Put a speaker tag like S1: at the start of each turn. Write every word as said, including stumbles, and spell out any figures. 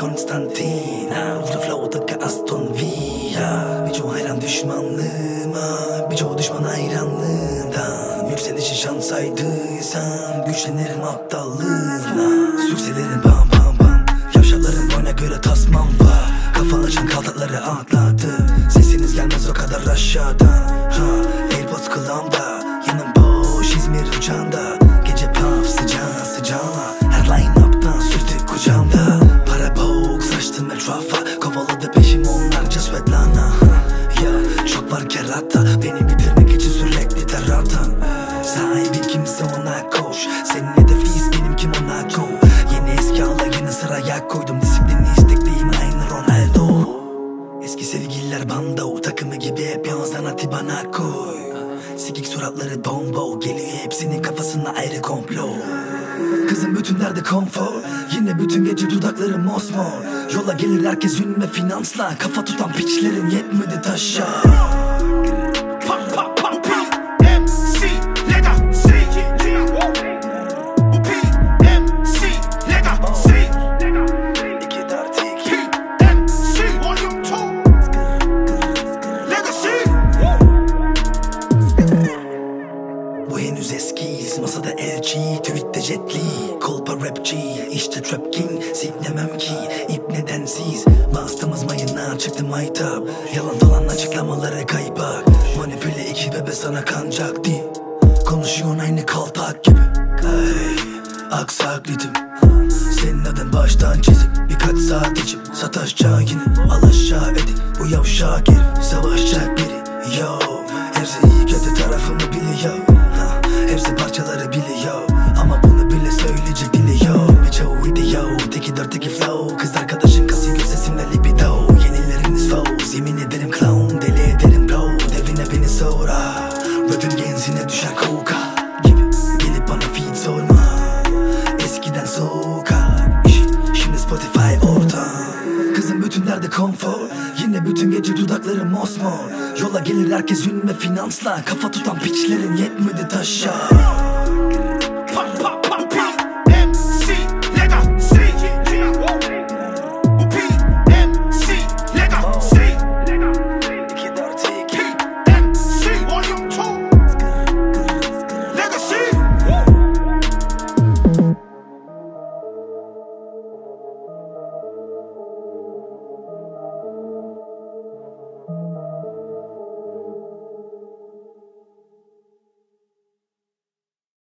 S1: Konstantin, Ultra Flow'daki Aston Villa. Birçoğu hayran düşmanlığıma, birçoğu düşman hayranlığından. Yükselişi şans saydıysam güçlenirim aptallığına. Sükselerin pam pam pam, yavşaların boyuna göre tasmam var. Kafa açan kaltakları atladı, sesiniz gelmez o kadar aşağıdan. Ha, Airpods kulağımda, yanım boş İzmir uçağında. Gece pub sıcağı sıcağına, her line-up'tan sürtük kucağımda. Para boğuk saçtım etrafa, kovaladı peşim onlarca Svetlana. Ya çok var kerata, beni bitirmek için sürekli teratan. Sahibi kimse ona koş, senin hedefiyiz benimkim ona go. Yeni eski alayını sıraya koydum, disiplini istekliyim aynı Ronaldo. Eski sevgililer bando, takımı gibi hep yalnızdan ati bana koy. Sikik suratları bombo, geliyor hepsinin kafasına ayrı komplo. Kızım bütün derdi konfor, yine bütün gece dudakları mosmor. Yola gelir herkes ün ve finansla, kafa tutan piçlerin yetmedi taşa. Bu henüz eskiyiz, masada L G, tweette jetli, kolpa rapçi, işte trap king, siklemem ki, ip nedensiz. Bastığımız mayına çıktı maytap, yalan dolan açıklamaları kaypak. Manipüle iki bebe sana kancak değil, konuşuyorsun aynı kaltak gibi. Hey, aksak ritim, senin adın baştan çizik. Birkaç saat içip sataşacak yine, al aşağı edik. Bu yavşak herif savaşacak biri, yo. Hepsi iyi kötü tarafımı biliyor, ha, hepsi parçaları biliyor. Ama bunu bile söyleyecek dili yok. Birçoğu video, teki dört teki flow. Kız arkadaşın kasıyor sesimle libido. Yenileriniz foes, yemin ederim clown. Deli ederim bro, devine beni sonra. Rapim genzine düşer koka gibi, gelip bana feed sorma. Eskiden sokak işi, şimdi Spotify orta. Kızım bütün derdi konfor, yine bütün gece dudakları mosmor. Yola gelir herkes ün ve finansla, kafa tutan piçlerin yetmedi taşa.